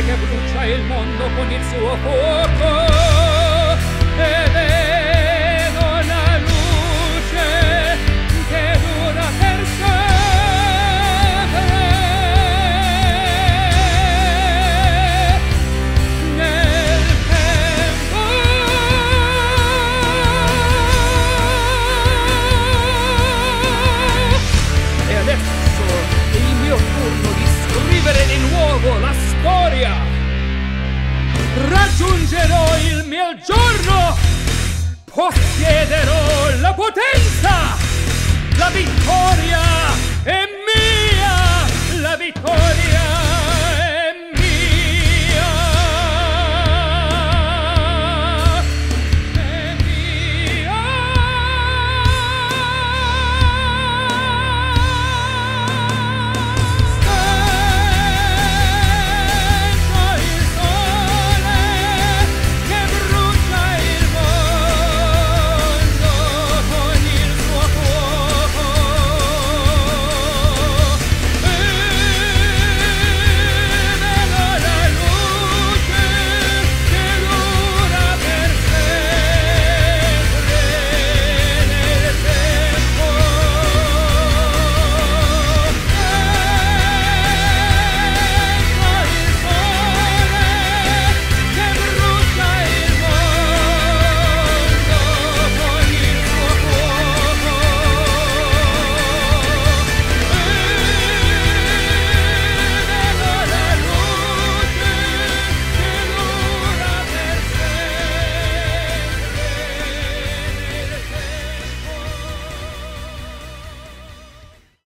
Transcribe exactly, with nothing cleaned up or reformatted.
che brucia il mondo con il suo fuoco e vedo la luce che dura per sempre nel tempo. E adesso è il mio turno di scrivere di nuovo la storia. Raggiungerò il mio giorno, possiederò la potenza, la vittoria